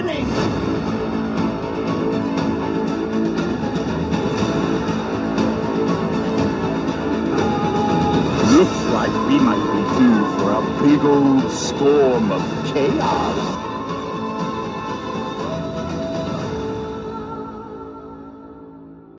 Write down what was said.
happening? Looks like we might be due for a big old storm of chaos.